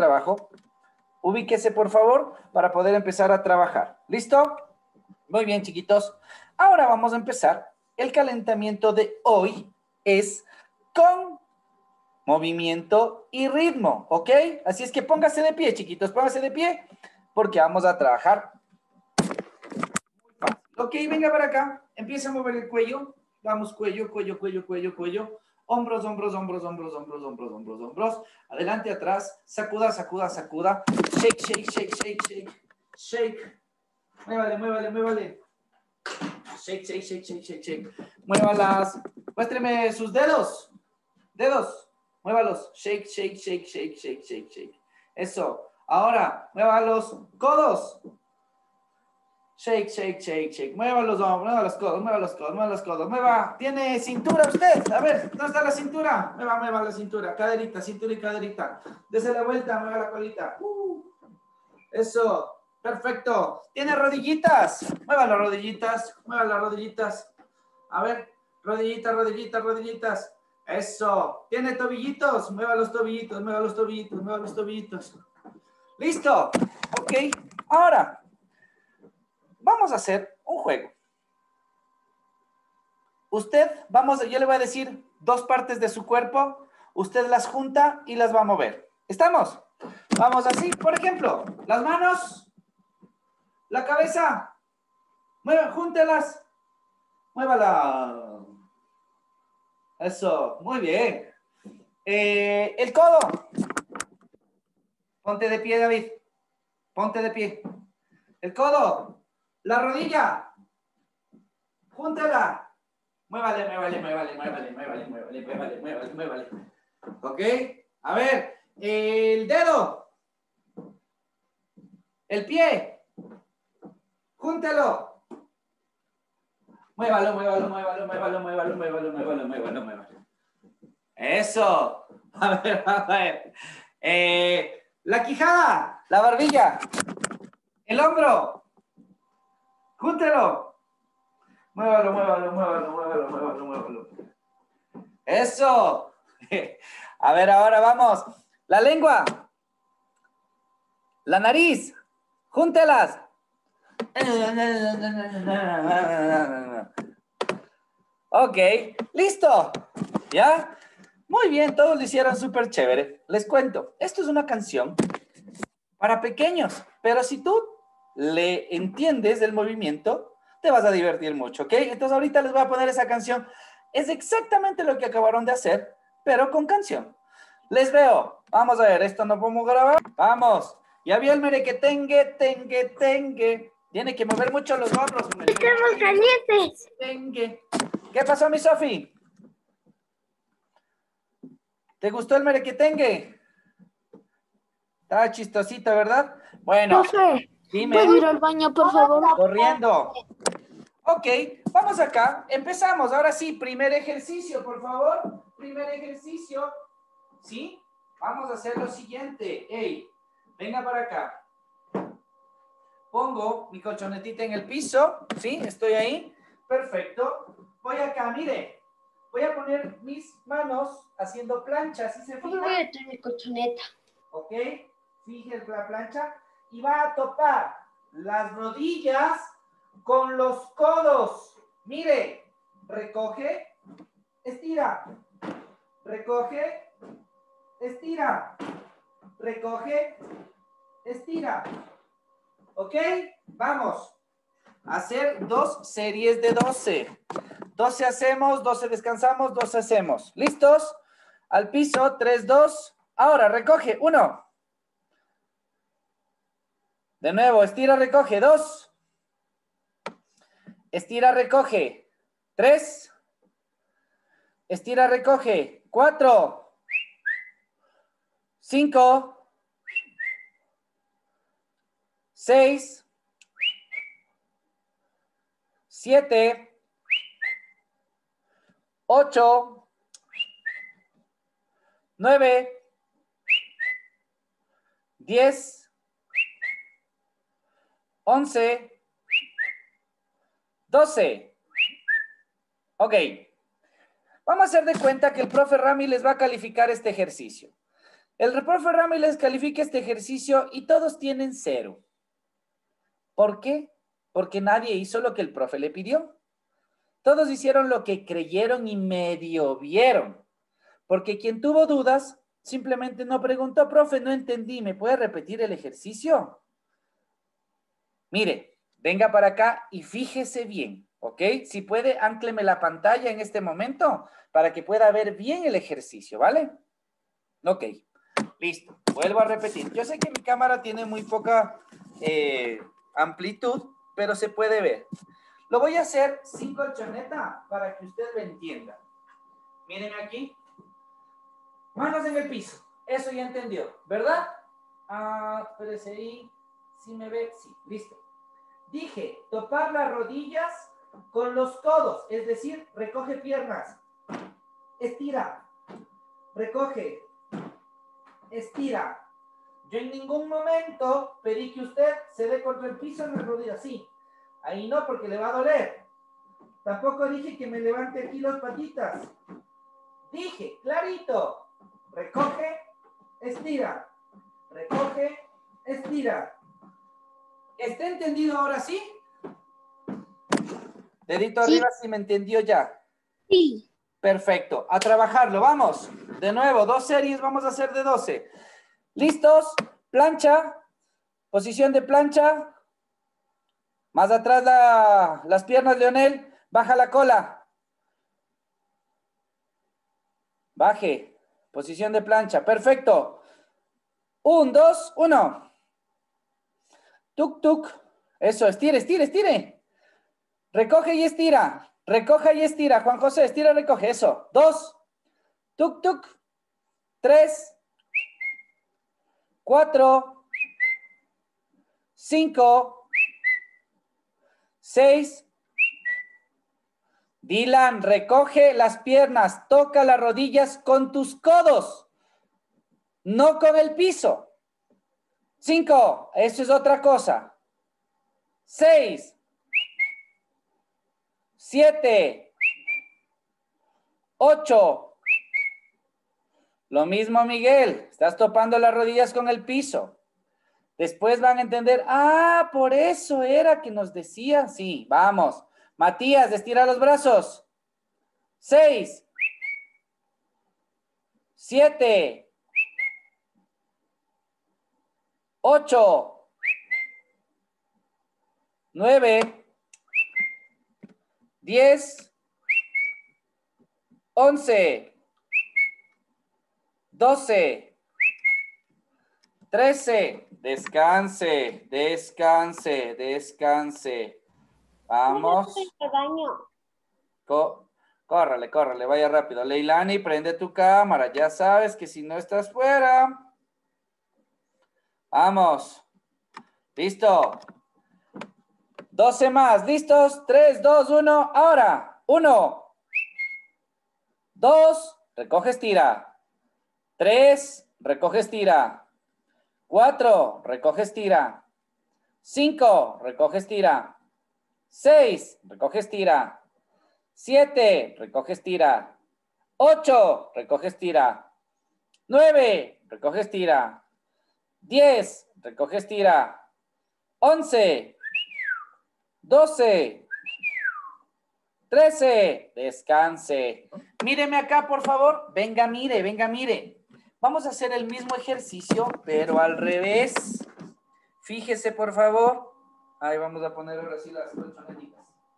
trabajo. Ubíquese, por favor, para poder empezar a trabajar. ¿Listo? Muy bien, chiquitos. Ahora vamos a empezar. El calentamiento de hoy es con movimiento y ritmo, ¿ok? Así es que póngase de pie, chiquitos, póngase de pie, porque vamos a trabajar. Ok, venga para acá. Empieza a mover el cuello. Vamos, cuello, cuello, cuello, cuello, cuello. Hombros, hombros, hombros, hombros, hombros, hombros, hombros, hombros. Adelante, atrás. Sacuda, sacuda, sacuda. Shake, shake, shake, shake, shake. Shake. Muévale, muévale, muévale. Shake, shake, shake, shake, shake, shake. Muévalas. Muéstreme sus dedos. Dedos. Muévalos. Shake, shake, shake, shake, shake, shake, shake. Eso. Ahora, mueva los codos. Shake, shake, shake, shake. Mueva los hombros, mueva los codos, mueva los codos, mueva los codos. Mueva. ¿Tiene cintura usted? A ver, ¿dónde está la cintura? Mueva, mueva la cintura. Caderita, cintura y caderita. Dese la vuelta, mueva la colita. Eso. Perfecto. ¿Tiene rodillitas? Mueva las rodillitas, mueva las rodillitas. A ver, rodillitas, rodillitas, rodillitas. Eso. ¿Tiene tobillitos? Mueva los tobillitos, mueva los tobillitos, mueva los tobillitos. ¿Listo? Ok. Ahora, vamos a hacer un juego. Yo le voy a decir dos partes de su cuerpo. Usted las junta y las va a mover. ¿Estamos? Vamos así, por ejemplo, las manos, la cabeza. Júntelas. Muévala. Eso, muy bien. El codo. Ponte de pie, David. Ponte de pie. El codo. La rodilla. Júntela. Muévale, muévale, muévale, muévale, muévale, muévale, muévale, muévale, muévale. ¿Ok? A ver, el dedo. El pie. Júntelo. Muévalo, muévalo, muévalo, muévalo, muévalo, muévalo, muévalo, muévalo, muévalo. Eso. A ver, a ver. La quijada, la barbilla, el hombro. Júntelo. Muévalo, muévalo, muévalo, muévalo, muévalo, muévalo. Eso. A ver, ahora vamos. La lengua. La nariz. Júntelas. Ok, listo. ¿Ya? Muy bien, todos lo hicieron súper chévere. Les cuento, esto es una canción para pequeños, pero si tú le entiendes el movimiento, te vas a divertir mucho, ¿ok? Entonces ahorita les voy a poner esa canción. Es exactamente lo que acabaron de hacer, pero con canción. Les veo. Vamos a ver, esto no podemos grabar. Vamos. Ya vio el merequetengue, tengue, tengue. Tiene que mover mucho los hombros. Estamos calientes. Tengue. ¿Qué pasó, mi Sofi? ¿Te gustó el merequetengue? Estaba chistosito, ¿verdad? Bueno, Profe, dime. ¿puedo ir al baño, por favor? Corriendo. Ok, vamos acá. Empezamos. Ahora sí, primer ejercicio, por favor. Primer ejercicio. ¿Sí? Vamos a hacer lo siguiente. Ey, venga para acá. Pongo mi colchonetita en el piso. ¿Sí? Estoy ahí. Perfecto. Voy acá, mire. Voy a poner mis manos haciendo planchas. ¿Sí se fija? Voy a traer mi colchoneta. ¿Ok? Fíjese la plancha. Y va a topar las rodillas con los codos. Mire, recoge, estira, recoge, estira, recoge, estira. ¿Ok? Vamos a hacer 2 series de 12. 12 hacemos, 12 descansamos, 12 hacemos. ¿Listos? Al piso, 3, 2. Ahora, recoge, 1. De nuevo, estira, recoge, 2. Estira, recoge, 3. Estira, recoge, 4. 5. 6. 7. 8. 9. 10. 11. 12. Ok. Vamos a hacer de cuenta que el profe Rami les va a calificar este ejercicio. El profe Rami les califica este ejercicio y todos tienen 0. ¿Por qué? Porque nadie hizo lo que el profe le pidió. Todos hicieron lo que creyeron y medio vieron. Porque quien tuvo dudas, simplemente no preguntó, profe, no entendí, ¿me puede repetir el ejercicio? Mire, venga para acá y fíjese bien, ¿ok? Si puede, áncleme la pantalla en este momento para que pueda ver bien el ejercicio, ¿vale? Ok, listo. Vuelvo a repetir. Yo sé que mi cámara tiene muy poca amplitud, pero se puede ver. Lo voy a hacer sin colchoneta para que usted lo entienda. Miren aquí. Manos en el piso. Eso ya entendió, ¿verdad? Espérese ahí. ¿Sí me ve? Sí, listo. Dije, topar las rodillas con los codos, es decir, recoge piernas. Estira. Recoge. Estira. Yo en ningún momento pedí que usted se dé contra el piso en las rodillas, sí. Ahí no, porque le va a doler. Tampoco dije que me levante aquí las patitas. Dije, clarito. Recoge, estira. Recoge, estira. ¿Está entendido ahora sí? Dedito Sí. arriba si me entendió ya. Sí. Perfecto. A trabajarlo. Vamos. De nuevo, 2 series. Vamos a hacer de 12. ¿Listos? Plancha. Posición de plancha. Más atrás las piernas, Leonel. Baja la cola. Baje. Posición de plancha. Perfecto. 1, 2, 1. Tuk, tuk. Eso, estire, estire, estire. Recoge y estira. Recoge y estira. Juan José, estira, recoge. Eso. 2. Tuk, tuk. 3. 4. 5. 6. Dylan, recoge las piernas. Toca las rodillas con tus codos. No con el piso. 5. Eso es otra cosa. 6. 7. 8. Lo mismo, Miguel. Estás topando las rodillas con el piso. Después van a entender, por eso era que nos decían. Sí, vamos. Matías, estira los brazos. 6. 7. 8. 9. 10. 11. 12. 13. Descanse, descanse, descanse. Vamos. Córrale, córrale, vaya rápido. Leilani, prende tu cámara. Ya sabes que si no estás fuera. Vamos. Listo. 12 más. ¿Listos? 3, 2, 1. Ahora. 1. 2. Recoge, estira. 3. Recoge, estira. 4. Recoge, estira. 5. Recoge, estira. 6. Recoge, estira. 7. Recoge, estira. 8. Recoge, estira. 9. Recoge, estira. 10. Recoge, estira. 11. 12. 13. Descanse. Míreme acá, por favor. Venga, mire, venga, mire. Vamos a hacer el mismo ejercicio, pero al revés. Fíjese, por favor. Ahí vamos a poner ahora sí las colchonetitas.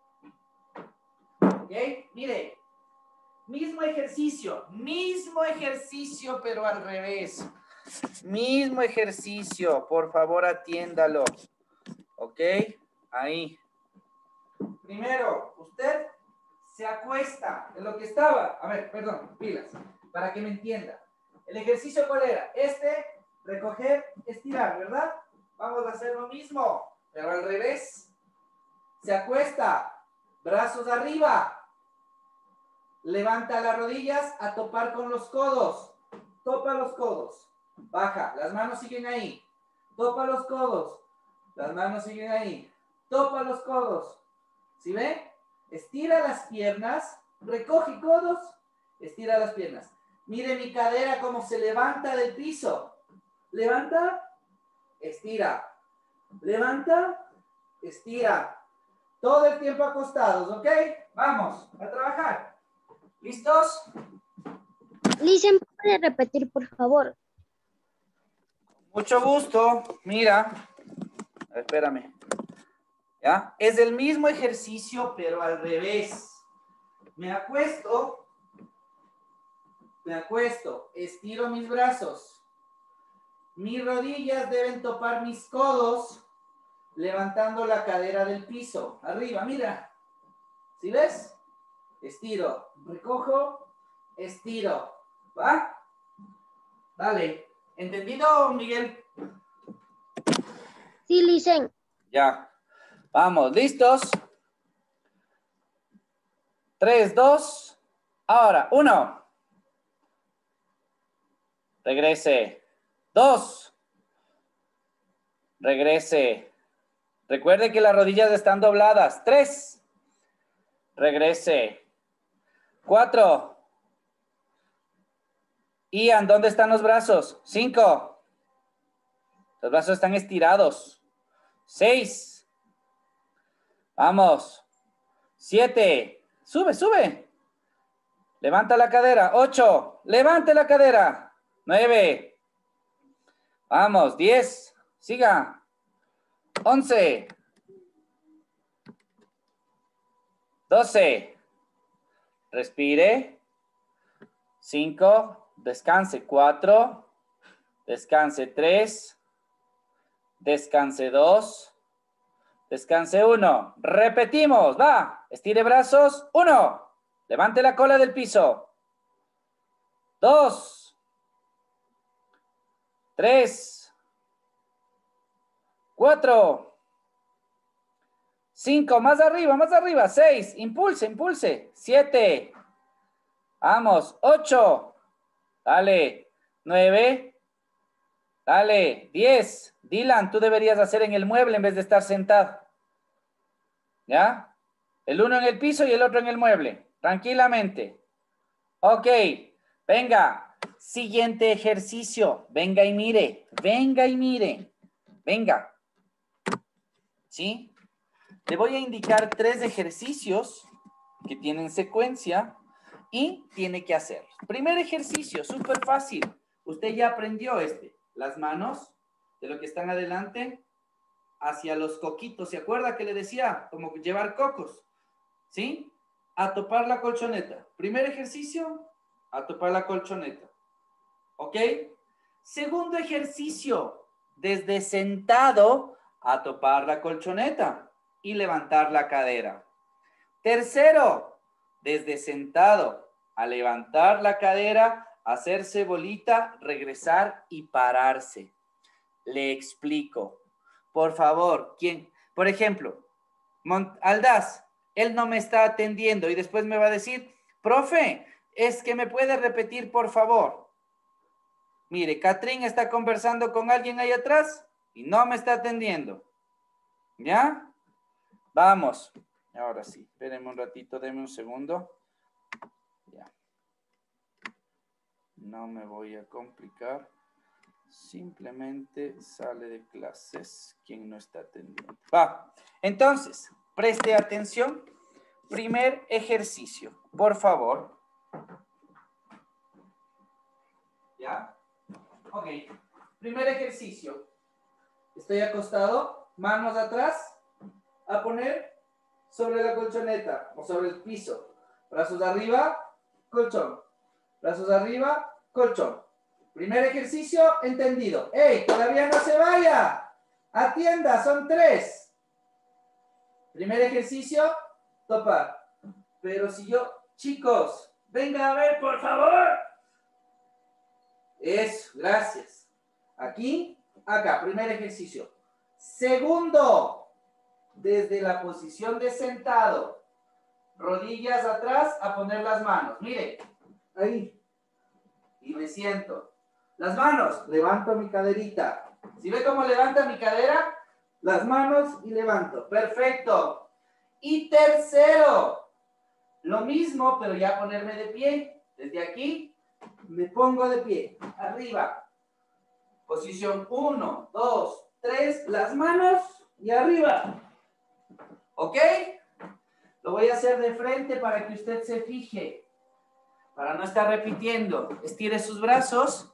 ¿Ok? Mire. Mismo ejercicio, pero al revés. Mismo ejercicio, por favor, atiéndalo. ¿Ok? Ahí. Primero, usted se acuesta en lo que estaba. A ver, perdón, pilas, para que me entienda. ¿El ejercicio cuál era? Recoger, estirar, ¿verdad? Vamos a hacer lo mismo, pero al revés. Se acuesta, brazos arriba. Levanta las rodillas a topar con los codos. Topa los codos. Baja, las manos siguen ahí. Topa los codos. Las manos siguen ahí. Topa los codos. ¿Sí ven? Estira las piernas. Recoge codos. Estira las piernas. Mire mi cadera cómo se levanta del piso. Levanta, estira. Levanta, estira. Todo el tiempo acostados, ¿ok? Vamos a trabajar. ¿Listos? Licen, ¿puede repetir, por favor? Mucho gusto. Mira. Espérame. ¿Ya? Es el mismo ejercicio, pero al revés. Me acuesto, estiro mis brazos. Mis rodillas deben topar mis codos, levantando la cadera del piso. Arriba, mira. ¿Sí ves? Estiro, recojo, estiro. ¿Va? Dale. ¿Entendido, Miguel? Sí, Licen. Ya. Vamos, ¿listos? 3, 2. Ahora, 1. Regrese. 2. Regrese. Recuerde que las rodillas están dobladas. 3. Regrese. 4. Ian, ¿dónde están los brazos? 5. Los brazos están estirados. 6. Vamos. 7. Sube, sube. Levanta la cadera. 8. Levante la cadera. 9. Vamos. 10. Siga. 11. 12. Respire. 5. Descanse. 4. Descanse. 3. Descanse. 2. Descanse. 1. Repetimos. Va. Estire brazos. 1. Levante la cola del piso. 2. 3. 4. 5. Más arriba, más arriba. 6. Impulse, impulse. 7. Vamos. 8. Dale. 9. Dale. 10. Dylan, tú deberías hacer en el mueble en vez de estar sentado. ¿Ya? El uno en el piso y el otro en el mueble. Tranquilamente. Ok. Venga. Siguiente ejercicio. Venga y mire. Venga y mire. Venga. ¿Sí? Le voy a indicar 3 ejercicios que tienen secuencia y tiene que hacer. Primer ejercicio, súper fácil. Usted ya aprendió este. Las manos de lo que están adelante hacia los coquitos. ¿Se acuerda que le decía? Como llevar cocos. ¿Sí? A topar la colchoneta. Primer ejercicio, a topar la colchoneta. ¿Ok? Segundo ejercicio, desde sentado a topar la colchoneta y levantar la cadera. Tercero, desde sentado a levantar la cadera, hacerse bolita, regresar y pararse. Le explico. Por favor, ¿quién? Por ejemplo, Aldaz, él no me está atendiendo y después me va a decir, profe, es que me puede repetir, por favor. Mire, Catrín está conversando con alguien ahí atrás y no me está atendiendo. ¿Ya? Vamos. Ahora sí, espérenme un ratito, denme un segundo. Ya. No me voy a complicar. Simplemente sale de clases quien no está atendiendo. Va. Entonces, preste atención. Primer ejercicio, por favor. ¿Ya? Ok. Primer ejercicio. Estoy acostado, manos atrás, a poner sobre la colchoneta o sobre el piso. Brazos arriba, colchón. Brazos arriba, colchón. Primer ejercicio, entendido. ¡Ey! ¡Todavía no se vaya! Atienda, son 3. Primer ejercicio, topar. Pero si yo, chicos, venga a ver, por favor. Eso, gracias. Aquí, acá, primer ejercicio. Segundo, desde la posición de sentado, rodillas atrás, a poner las manos. Mire, ahí. Y me siento. Las manos, levanto mi caderita. ¿Sí ve cómo levanta mi cadera? Las manos y levanto. Perfecto. Y tercero, lo mismo, pero ya ponerme de pie. Desde aquí, Me pongo de pie. Arriba. Posición 1, 2, 3. Las manos y arriba. ¿Ok? Lo voy a hacer de frente para que usted se fije. Para no estar repitiendo. Estire sus brazos.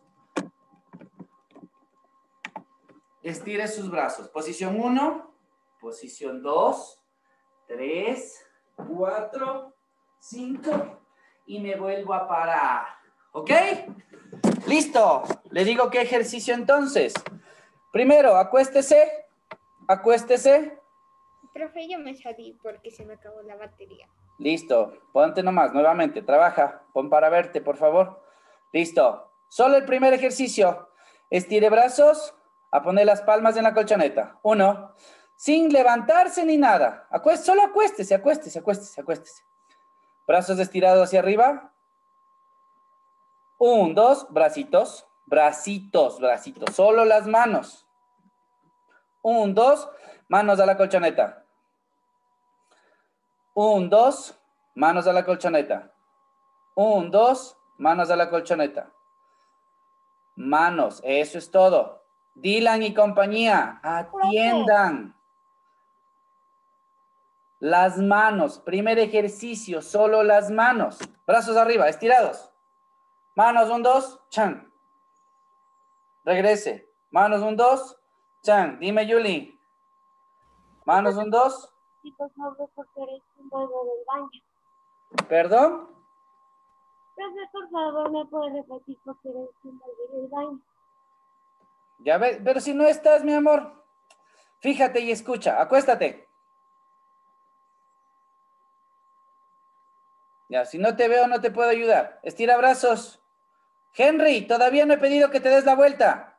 Estire sus brazos. Posición 1. Posición 2. 3. 4. 5. Y me vuelvo a parar. ¿Ok? Listo. Le digo qué ejercicio entonces. Primero, acuéstese. Acuéstese. Profe, yo me salí porque se me acabó la batería. Listo. Ponte nomás, nuevamente. Trabaja. Pon para verte, por favor. Listo. Solo el primer ejercicio. Estire brazos. A poner las palmas en la colchoneta. 1. Sin levantarse ni nada. Solo acuéstese, acuéstese, acuéstese, acuéstese. Brazos estirados hacia arriba. 1, 2. Bracitos. Bracitos, bracitos. Solo las manos. 1, 2. Manos a la colchoneta. 1, 2. Manos a la colchoneta. 1, 2. Manos a la colchoneta. Manos. Eso es todo. Dylan y compañía, atiendan. Las manos. Primer ejercicio, solo las manos. Brazos arriba, estirados. Manos, 1, 2, chan. Regrese. Manos, 1, 2, chan. Dime, Yuli. Manos, 1, 2. Sí, por favor, porque eres un vuelvo del baño. ¿Perdón? Profe, por favor, ¿me puede repetir porque eres un vuelvo del baño? Ya ves, pero si no estás, mi amor. Fíjate y escucha. Acuéstate. Ya, si no te veo, no te puedo ayudar. Estira brazos. Henry, todavía no he pedido que te des la vuelta.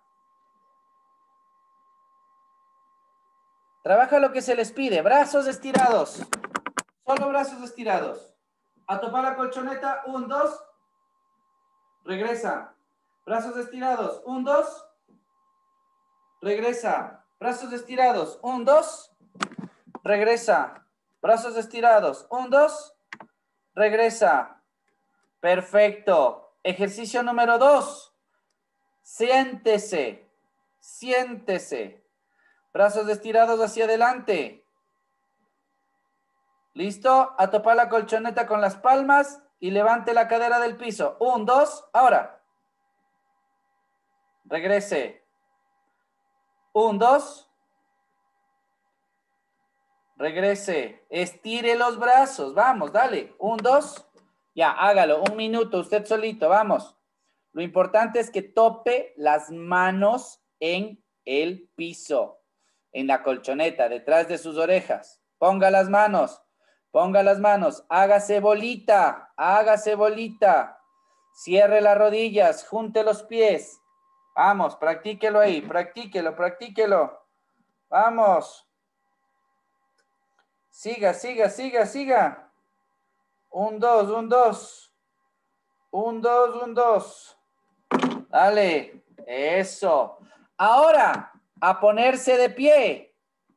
Trabaja lo que se les pide. Brazos estirados. Solo brazos estirados. A topar la colchoneta. 1, 2. Regresa. Brazos estirados. 1, 2. Regresa. Brazos estirados. 1, 2. Regresa. Brazos estirados. 1, 2. Regresa. Perfecto. Ejercicio número 2. Siéntese. Siéntese. Brazos estirados hacia adelante. ¿Listo? A topar la colchoneta con las palmas y levante la cadera del piso. 1, 2. Ahora. Regrese. 1, 2. Regrese. Estire los brazos. Vamos, dale. 1, 2. Ya, hágalo. 1 minuto. Usted solito. Vamos. Lo importante es que tope las manos en el piso. En la colchoneta, detrás de sus orejas. Ponga las manos. Ponga las manos. Hágase bolita. Hágase bolita. Cierre las rodillas. Junte los pies. Vamos, practíquelo ahí. Practíquelo, practíquelo. Vamos. Siga, siga, siga, siga. 1, 2, 1, 2. 1, 2, 1, 2. Dale. Eso. Ahora, a ponerse de pie.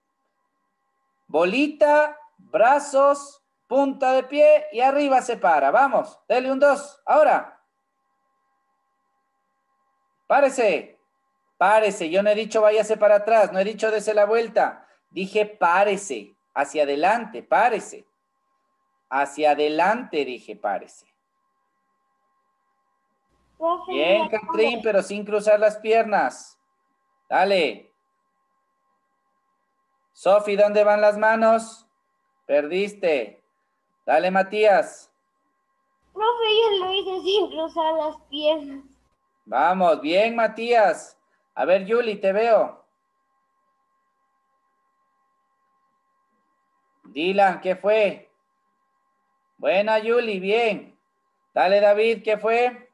Bolita, brazos, punta de pie y arriba se para. Vamos, dale 1, 2. Ahora. Párese. Párese. Yo no he dicho váyase para atrás. No he dicho dese la vuelta. Dije párese. Hacia adelante. Párese. Hacia adelante dije párese. Profe, Bien, Catrín, pero sin cruzar las piernas. Dale. Sofi, ¿dónde van las manos? Perdiste. Dale, Matías. profe, yo lo hice sin cruzar las piernas. Vamos, bien, Matías. A ver, Yuli, te veo. Dylan, ¿qué fue? Buena, Yuli, bien. Dale, David, ¿qué fue?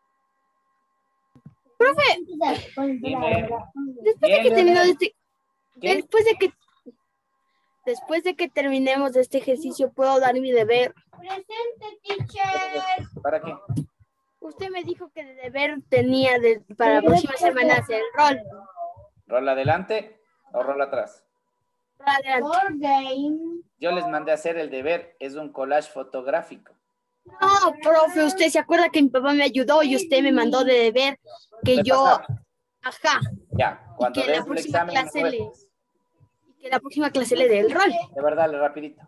Profe, Dime. después de que terminó este, ¿Qué? después de que terminemos este ejercicio, ¿puedo dar mi deber? Presente, teacher. ¿Para qué? Usted me dijo que de deber tenía para la próxima semana hacer el rol. ¿Rol adelante o rol atrás? Adelante. Yo les mandé a hacer el deber. Es un collage fotográfico. No, profe, usted se acuerda que mi papá me ayudó y usted me mandó de deber que yo, Repasar. ajá, Ya, y cuando des el examen me cuentas. y que la próxima clase le dé el rol. De verdad, dale rapidito.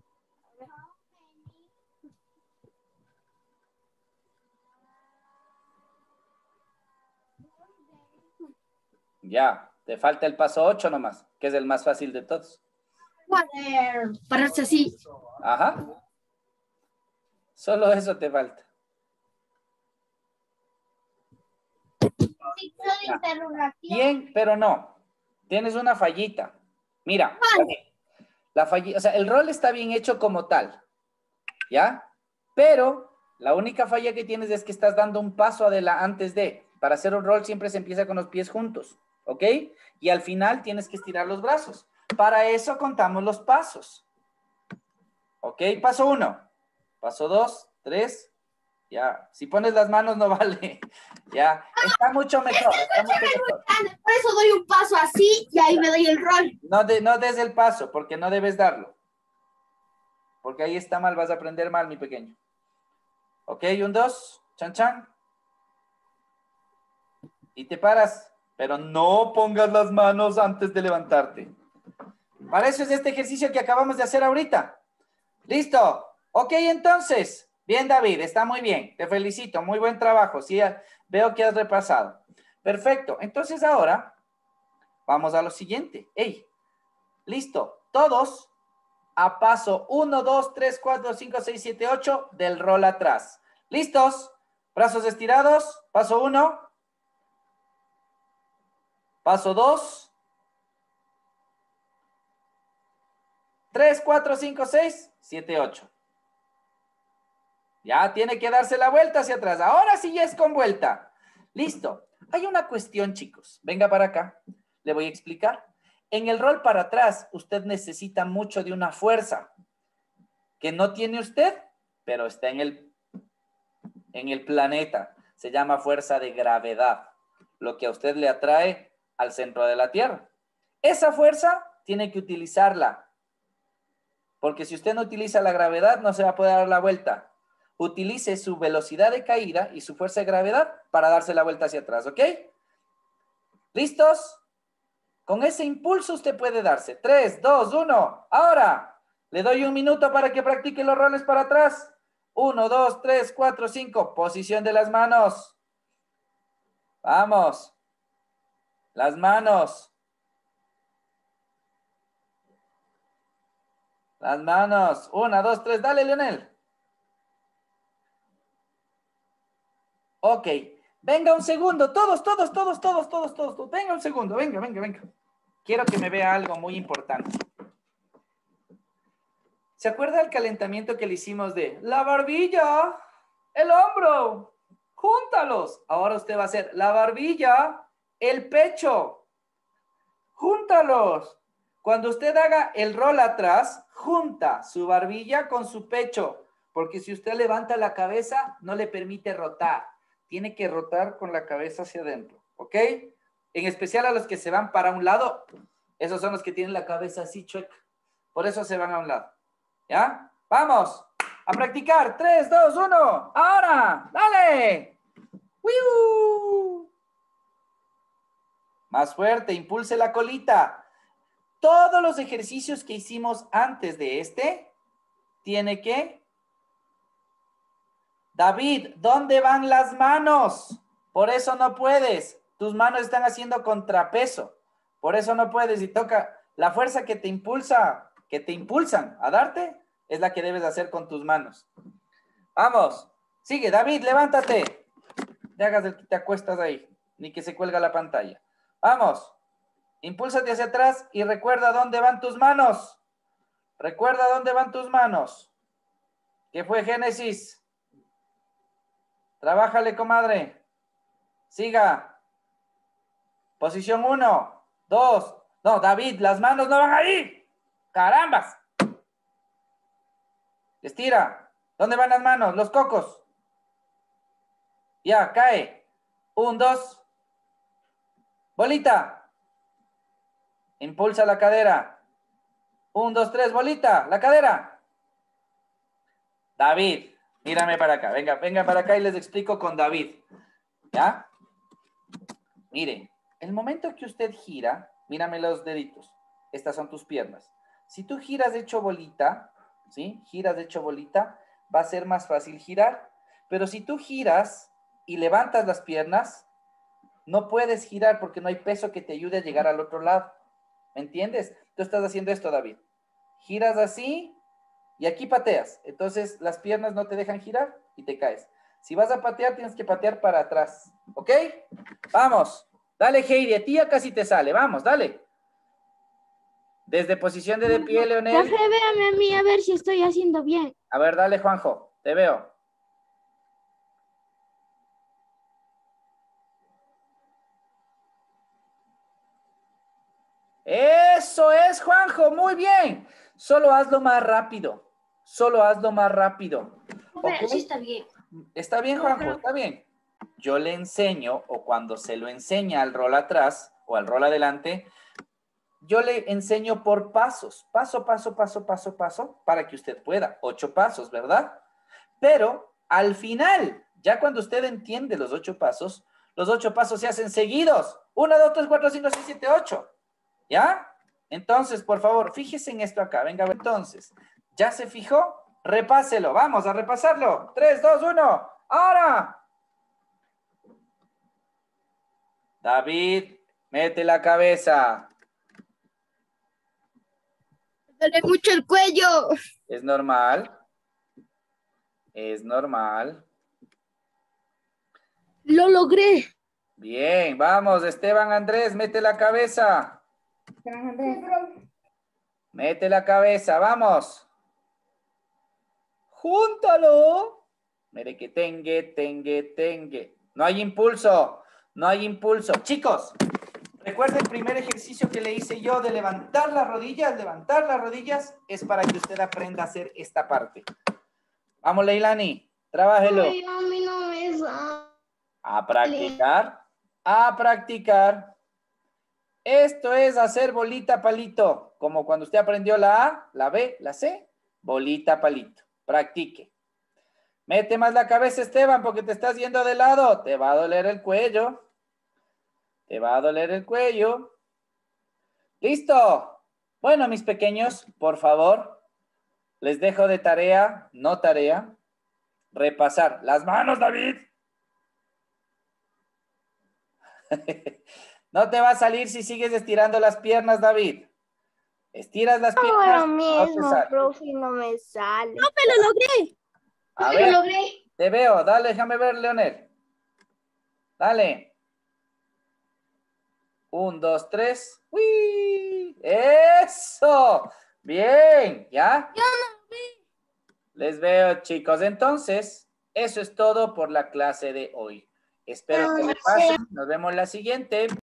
Ya, te falta el paso 8 nomás, que es el más fácil de todos. Pararse así. Ajá. Solo eso te falta. Ya. Bien, pero no. Tienes una fallita. Mira, la fallita, o sea, el rol está bien hecho como tal, ¿ya? Pero la única falla que tienes es que estás dando un paso adelante antes de. Para hacer un rol siempre se empieza con los pies juntos, ¿ok? Y al final tienes que estirar los brazos. Para eso contamos los pasos. ¿Ok? Paso 1. Paso 2, 3. Ya. Si pones las manos no vale. Ya. Está mucho mejor. Está mucho mejor. Por eso doy un paso así y ahí me doy el rol. No des el paso porque no debes darlo. Porque ahí está mal. Vas a aprender mal, mi pequeño. ¿Ok? 1, 2. Chan, chan. Y te paras. Pero no pongas las manos antes de levantarte. Para eso es este ejercicio que acabamos de hacer ahorita. ¿Listo? Ok, entonces. Bien, David, está muy bien. Te felicito. Muy buen trabajo. Sí, veo que has repasado. Perfecto. Entonces ahora vamos a lo siguiente. ¡Ey! Listo. Todos a paso 1, 2, 3, 4, 5, 6, 7, 8 del rol atrás. ¿Listos? Brazos estirados. Paso 1. Paso 2. 3, 4, 5, 6, 7, 8. Ya tiene que darse la vuelta hacia atrás. Ahora sí ya es con vuelta. Listo. Hay una cuestión, chicos. Venga para acá. Le voy a explicar. En el rol para atrás, usted necesita mucho de una fuerza que no tiene usted, pero está en el planeta. Se llama fuerza de gravedad. Lo que a usted le atrae al centro de la Tierra. Esa fuerza tiene que utilizarla. Porque si usted no utiliza la gravedad, no se va a poder dar la vuelta. Utilice su velocidad de caída y su fuerza de gravedad para darse la vuelta hacia atrás, ¿ok? ¿Listos? Con ese impulso usted puede darse. 3, 2, 1. Ahora, le doy un minuto para que practique los roles para atrás. 1, 2, 3, 4, 5. Posición de las manos. Vamos. Las manos. Las manos. 1, 2, 3. Dale, Leonel. Ok. Venga un segundo. Todos. Venga un segundo. Venga. Quiero que me vea algo muy importante. ¿Se acuerda el calentamiento que le hicimos de la barbilla, el hombro? Júntalos. Ahora usted va a hacer la barbilla, el pecho. Júntalos. Cuando usted haga el rol atrás, junta su barbilla con su pecho. Porque si usted levanta la cabeza, no le permite rotar. Tiene que rotar con la cabeza hacia adentro. ¿Ok? En especial a los que se van para un lado. Esos son los que tienen la cabeza así chueca. Por eso se van a un lado. ¿Ya? Vamos a practicar. 3, 2, 1. Ahora, dale. ¡Wiu! Más fuerte, impulse la colita. Todos los ejercicios que hicimos antes de este, tiene que... David, ¿dónde van las manos? Por eso no puedes. Tus manos están haciendo contrapeso. Por eso no puedes. Y toca la fuerza que te impulsa, que te impulsan a darte, es la que debes hacer con tus manos. Vamos. Sigue, David, levántate. Te hagas el que te acuestas ahí, ni que se cuelga la pantalla. Vamos. Impúlsate hacia atrás y recuerda dónde van tus manos. Recuerda dónde van tus manos. ¿Qué fue Génesis? Trabájale, comadre. Siga. Posición 1, 2. No, David, las manos no van ahí. ¡Carambas! Estira. ¿Dónde van las manos? Los cocos. Ya, cae. 1, 2. Bolita. Impulsa la cadera. 1, 2, 3, bolita. La cadera. David, Mírame para acá, venga, venga para acá y les explico con David. ¿Ya? Mire, el momento que usted gira, mírame los deditos. Estas son tus piernas. Si tú giras hecho bolita, ¿sí? Giras hecho bolita, va a ser más fácil girar. Pero si tú giras y levantas las piernas, no puedes girar porque no hay peso que te ayude a llegar al otro lado. ¿Me entiendes? Tú estás haciendo esto, David. Giras así y aquí pateas. Entonces las piernas no te dejan girar y te caes. Si vas a patear, tienes que patear para atrás. ¿Ok? Vamos. Dale, Heidi. A ti ya casi te sale. Vamos, dale. Desde posición de pie, Leonel. Profe, véame a mí a ver si estoy haciendo bien. A ver, dale, Juanjo. Te veo. Eso es, Juanjo. Muy bien. Solo hazlo más rápido. Solo hazlo más rápido. Profe, ¿Ok? sí está bien. Está bien, Juanjo, está bien. Yo le enseño, o cuando se lo enseña al rol atrás o al rol adelante, yo le enseño por pasos, paso, paso, paso, paso, paso, para que usted pueda. 8 pasos, ¿verdad? Pero al final, ya cuando usted entiende los 8 pasos se hacen seguidos. 1, 2, 3, 4, 5, 6, 7, 8. ¿Ya? Entonces, por favor, fíjese en esto acá. Venga, entonces, ¿ya se fijó? Repáselo. Vamos a repasarlo. 3, 2, 1. ¡Ahora! David, mete la cabeza. Me duele mucho el cuello. Es normal. Es normal. Lo logré. Bien, vamos, Esteban Andrés, mete la cabeza. Mete la cabeza, vamos. Júntalo. Mire que tengue. No hay impulso, no hay impulso. Chicos, recuerden el primer ejercicio que le hice yo de levantar las rodillas. Levantar las rodillas es para que usted aprenda a hacer esta parte. Vamos, Leilani, trabájelo. Ay, a mí no me sale. A practicar, a practicar. Esto es hacer bolita, palito. Como cuando usted aprendió la A, la B, la C. Bolita, palito. Practique. Mete más la cabeza, Esteban, porque te estás yendo de lado. Te va a doler el cuello. Te va a doler el cuello. ¿Listo? Bueno, mis pequeños, por favor, les dejo de tarea, no tarea, repasar. Las manos, David. No te va a salir si sigues estirando las piernas, David. Estiras las piernas. Ahora no te mismo, sale. profe, no me sale. ¡No me lo logré! A Profe, ver, lo logré. te veo. Dale, déjame ver, Leonel. Dale. 1, 2, 3. ¡Uy! ¡Eso! Bien, ¿ya? Yo no lo vi. Les veo, chicos. Entonces, eso es todo por la clase de hoy. Espero que repasen. Nos vemos la siguiente.